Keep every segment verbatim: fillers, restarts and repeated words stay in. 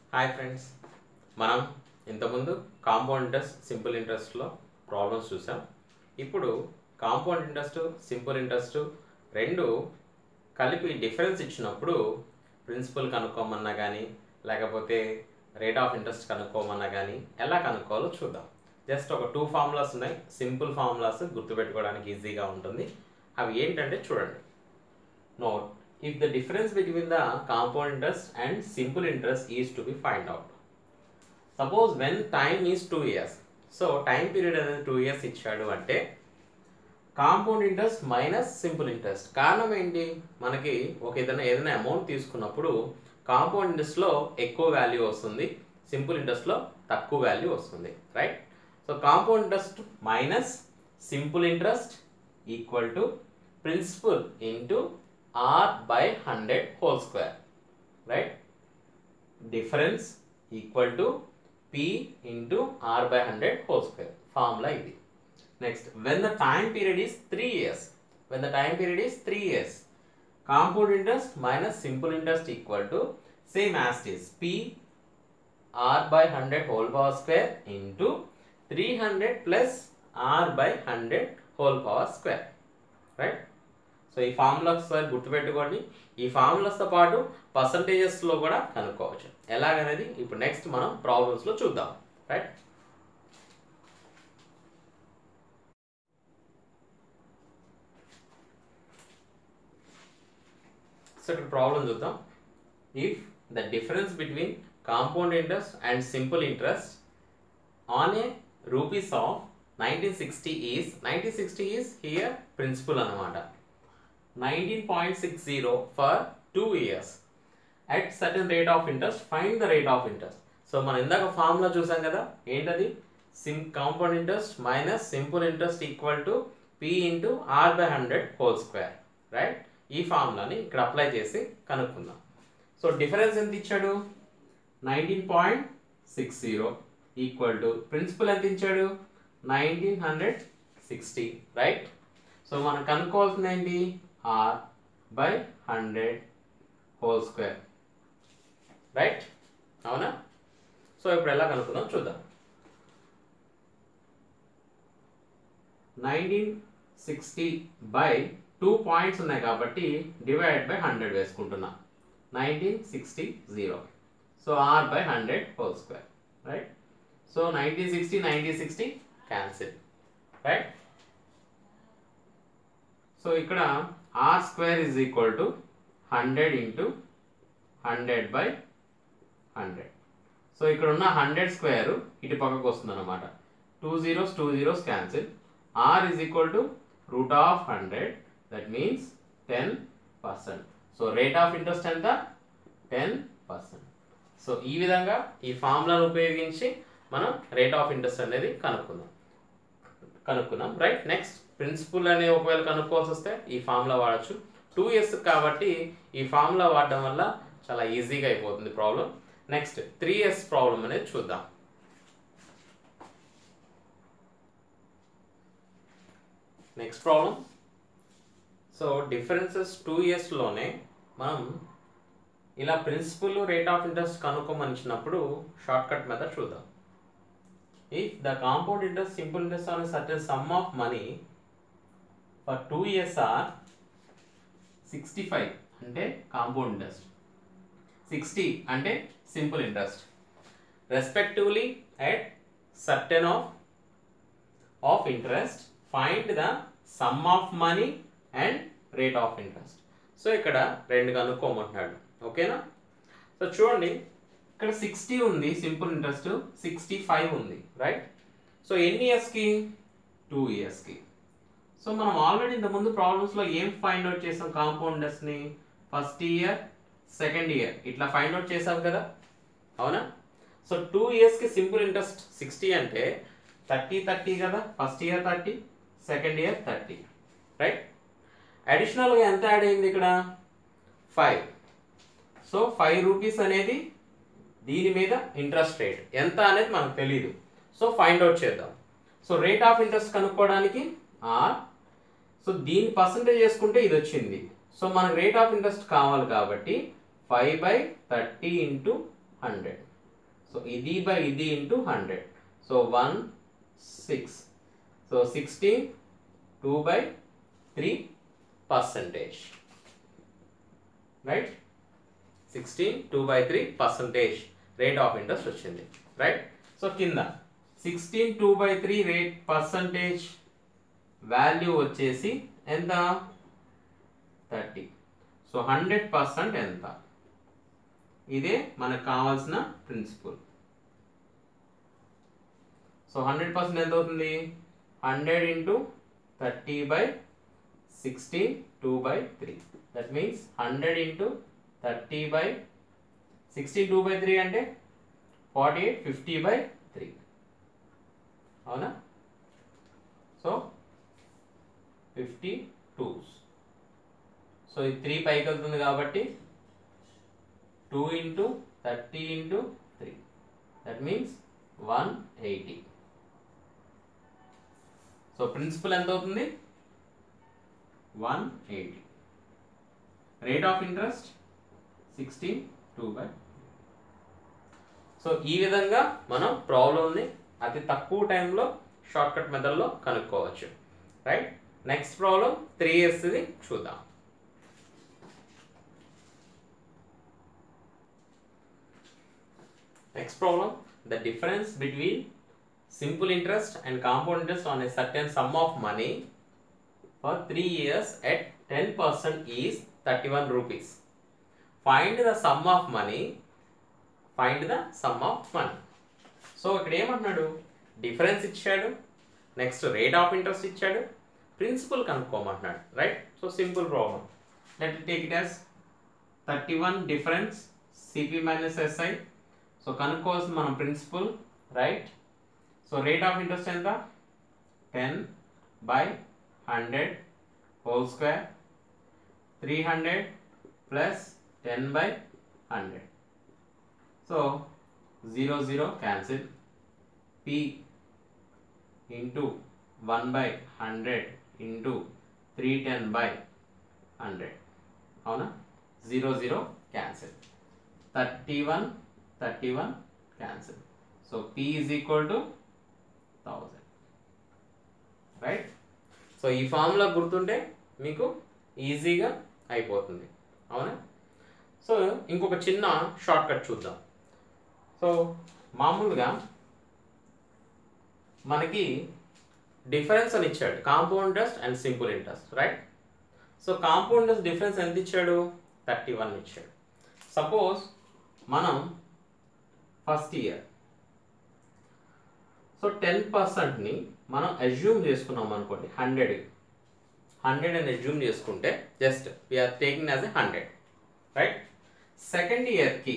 Hi friends, మనం ఇంతకుముందు compound interest simple ఇంట్రెస్ట్లో ప్రాబ్లమ్స్ చూసాం. ఇప్పుడు కాంపౌండ్ ఇంట్రెస్ట్ సింపుల్ ఇంట్రెస్ట్ రెండు కలిపి డిఫరెన్స్ ఇచ్చినప్పుడు ప్రిన్సిపల్ కనుక్కోమన్నా కానీ లేకపోతే రేట్ ఆఫ్ ఇంట్రెస్ట్ కనుక్కోమన్నా కానీ ఎలా కనుక్కోవాలో చూద్దాం. జస్ట్ ఒక టూ ఫార్ములాస్ ఉన్నాయి, సింపుల్ ఫార్ములాస్, గుర్తుపెట్టుకోవడానికి ఈజీగా ఉంటుంది. అవి ఏంటంటే చూడండి. Note, if the difference between the compound interest and simple interest is to be find out. Suppose when time is two years. So time period అనేది two years ఇచ్చాడు అంటే compound interest minus simple interest. కారణం ఏంటి? మనకి ఒక ఏదైనా ఏదైనా amount తీసుకున్నప్పుడు కాంపౌండ్ ఇంట్రెస్ట్లో ఎక్కువ వాల్యూ వస్తుంది, సింపుల్ ఇంట్రెస్ట్లో తక్కువ వాల్యూ వస్తుంది, right? So compound interest minus simple interest equal to principal into R by one hundred whole square, right? Difference equal to P into R by one hundred whole square. Formula ఇది. Next, when the time period is three years, when the time period is three years, compound interest minus simple interest equal to same as it is P R by one hundred whole power square into three hundred plus R by one hundred whole power square, right? So ఈ formula ఒకసారి గుర్తుపెట్టుకోండి. ఈ ఫార్ములాస్తో పాటు పర్సంటేజెస్లో కూడా కనుక్కోవచ్చు. ఎలాగనేది ఇప్పుడు next మనం ప్రాబ్లమ్స్లో చూద్దాం, రైట్? సో ఇక్కడ ప్రాబ్లం చూద్దాం. If the difference between compound interest and simple interest on a rupees of nineteen sixty is nineteen sixty is here principal అన్నమాట. nineteen point six zero for two years at certain rate of interest. Find the rate of interest. So మనం ఇందాక formula చూసాం కదా, ఏంటది? సిమ్ compound interest minus simple interest equal to P into R by hundred whole square, right? ఈ ఫార్ములాని ఇక్కడ apply చేసి కనుక్కుందాం. సో డిఫరెన్స్ ఎంత ఇచ్చాడు? Nineteen point six zero equal to principal ఎంత ఇచ్చాడు? Nineteen hundred sixty, right? So మనం కనుక్కోవాల్సింది ఏంటి? R by one hundred whole square, right? అవునా? సో ఇప్పుడు ఎలా కనుక్కుందాం చూద్దాం. Nineteen sixty by two points ఉన్నాయి కాబట్టి డివైడ్ బై హండ్రెడ్ వేసుకుంటున్నా. Nineteen sixty zero, so R by one hundred whole square, right? So nineteen sixty nineteen sixty cancel, right? So ఇక్కడ R square is equal to one hundred into one hundred by one hundred. So ఇక్కడ ఉన్న one hundred square ఇటు పక్కకు వస్తుంది అన్నమాట. Two zeros two zeros cancel. R is equal to root of one hundred, that means ten percent. So rate of interest ఎంత? Ten percent. So ఈ విధంగా ఈ ఫార్ములాను ఉపయోగించి మనం రేట్ ఆఫ్ ఇంట్రెస్ట్ అనేది కనుక్కుందాం కనుక్కున్నాం రైట్? నెక్స్ట్ ప్రిన్సిపల్ అనే ఒకవేళ కనుక్కోవాల్సి వస్తే ఈ ఫార్ములా వాడచ్చు. టూ ఇయర్స్ కాబట్టి ఈ ఫార్ములా వాడడం వల్ల చాలా ఈజీగా అయిపోతుంది problem. Next three years problem అనేది చూద్దాం. Next problem. So differences two ఇయర్స్లోనే మనం ఇలా ప్రిన్సిపల్ రేట్ ఆఫ్ ఇంట్రెస్ట్ కనుక్కోమనిచ్చినప్పుడు షార్ట్ కట్ మెథడ్ చూద్దాం. If the compound interest, simple interest on a certain sum of money for two years are sixty-five అంటే compound interest, sixty అంటే simple interest, respectively at certain of of interest, find the sum of money and rate of interest. So ఇక్కడ రెండు కనుక్కోమంటున్నాడు, ఓకేనా? So చూడండి, ఇక్కడ sixty ఉంది simple interest, sixty five ఉంది, రైట్? సో ఎన్ని ఇయర్స్కి? టూ ఇయర్స్కి. సో మనం ఆల్రెడీ ఇంత ముందు ప్రాబ్లమ్స్లో ఏం ఫైండ్ అవుట్ చేసాం? కాంపౌండ్ ఇంట్రెస్ట్ని ఫస్ట్ ఇయర్, సెకండ్ ఇయర్ ఇట్లా ఫైండ్ అవుట్ చేసాం కదా, అవునా? సో టూ ఇయర్స్కి సింపుల్ ఇంట్రెస్ట్ సిక్స్టీ అంటే థర్టీ థర్టీ కదా, first year thirty, second year thirty, right? అడిషనల్గా ఎంత యాడ్ అయింది ఇక్కడ? ఫైవ్. సో ఫైవ్ రూపీస్ అనేది దీని మీద ఇంట్రెస్ట్ రేట్ ఎంత అనేది మనకు తెలియదు. సో ఫైండ్ అవుట్ చేద్దాం. సో రేట్ ఆఫ్ ఇంట్రెస్ట్ కనుక్కోవడానికి ఆర్, సో దీని పర్సంటేజ్ చేసుకుంటే ఇది వచ్చింది. సో మనకు రేట్ ఆఫ్ ఇంట్రెస్ట్ కావాలి కాబట్టి five by thirty into hundred, so ఇది బై ఇది into hundred. So one six. So sixteen two by three percentage, right. Sixteen two by three percentage rate of interest వచ్చింది, right. So కింద sixteen two by three rate percentage value వచ్చేసి ఎంత, thirty. So hundred percent ఎంత, ఇదే మనకు కావాల్సిన principal. So hundred percent ఎంత అవుతుంది, hundred into thirty by sixteen two by three. That means hundred into thirty by sixteen two by three అంటే forty eight, fifty by three, అవునా. So fifty twos. So ఇది three పైకి వెళ్తుంది కాబట్టి two into thirty into three, that means one eighty. So principal ఎంత అవుతుంది, one eighty. Rate of interest sixteen two by. So ఈ విధంగా మనం ప్రాబ్లమ్ని అతి తక్కువ టైంలో షార్ట్ కట్ మెథడ్లో కనుక్కోవచ్చు, రైట్. నెక్స్ట్ ప్రాబ్లం త్రీ ఇయర్స్ది చూద్దాం. Next problem, the difference between simple interest and compound interest on a certain sum of money for three years at ten percent is thirty-one rupees. Find the sum of money. Find the sum of money. So ఇక్కడ ఏమంటున్నాడు, difference ఇచ్చాడు, next rate of interest ఇచ్చాడు, principal కనుక్కోమంటున్నాడు, right. So simple problem. Let take it as thirty one difference CP minus SI. So కనుక్కోవాల్సిన మనం principal, right. So rate of interest ఎంత, ten by hundred whole square, three hundred plus ten by hundred. So zero zero cancel, P into one by hundred into three ten by hundred, అవునా. Zero zero cancel, thirty one thirty one cancel. So P is equal to thousand, right. So ఈ formula గుర్తుంటే మీకు ఈజీగా అయిపోతుంది, అవునా. So ఇంకొక చిన్న short cut చూద్దాం. సో మామూలుగా మనకి డిఫరెన్స్ అని ఇచ్చాడు, compound interest and simple interest, right. So compound interest difference ఎంత ఇచ్చాడు, థర్టీ వన్ ఇచ్చాడు. సపోజ్ మనం ఫస్ట్ ఇయర్ సో టెన్ పర్సెంట్ని మనం అజ్యూమ్ చేసుకున్నాం అనుకోండి, హండ్రెడ్ హండ్రెడ్ అని అజ్యూమ్ చేసుకుంటే just we're taking as a hundred, right. Second ఇయర్కి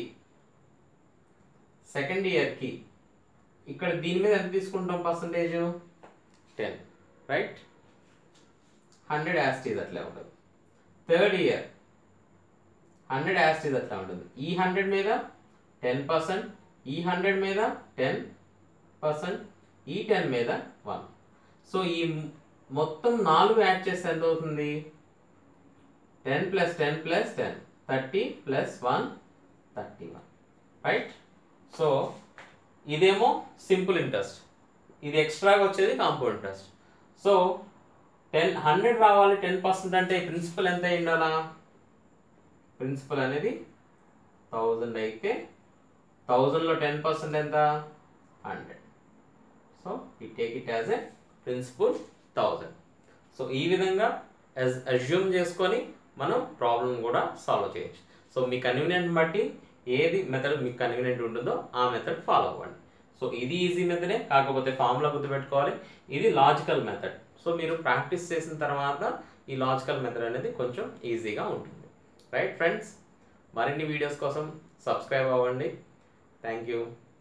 సెకండ్ ఇయర్కి ఇక్కడ దీని మీద ఎంత తీసుకుంటాం percentage, ten, right. Hundred as it is అట్లా ఉంటుంది. థర్డ్ ఇయర్ హండ్రెడ్ యాస్టీజ్ అట్లా ఉంటుంది. ఈ హండ్రెడ్ మీద టెన్ పర్సెంట్, ఈ హండ్రెడ్ మీద టెన్ పర్సెంట్, ఈ టెన్ మీద వన్. సో ఈ మొత్తం నాలుగు యాడ్ చేస్తే ఎంత అవుతుంది, ten plus ten plus ten, thirty plus one thirty one, right. So ఇదేమో సింపుల్ ఇంట్రెస్ట్, ఇది ఎక్స్ట్రాగా వచ్చేది compound interest. So ten hundred రావాలి, టెన్ పర్సెంట్ అంటే ప్రిన్సిపల్ ఎంత అయి ఉండాలా, ప్రిన్సిపల్ అనేది థౌజండ్ అయితే థౌజండ్లో టెన్ పర్సెంట్ ఎంత, hundred. So we take it as a principal thousand. So ఈ విధంగా యాజ్ అజ్యూమ్ చేసుకొని మనం ప్రాబ్లం కూడా సాల్వ్ చేయొచ్చు. సో మీ కన్వీనియంట్ బట్టి ఏది మెథడ్ మీకు కన్వీనియంట్ ఉంటుందో ఆ మెథడ్ ఫాలో అవ్వండి. సో ఇది ఈజీ మెథడే, కాకపోతే ఫార్ములా గుర్తుపెట్టుకోవాలి, ఇది లాజికల్ మెథడ్. సో మీరు ప్రాక్టీస్ చేసిన తర్వాత ఈ లాజికల్ మెథడ్ అనేది కొంచెం ఈజీగా ఉంటుంది, రైట్ ఫ్రెండ్స్. మరిన్ని వీడియోస్ కోసం సబ్స్క్రైబ్ అవ్వండి. Thank you.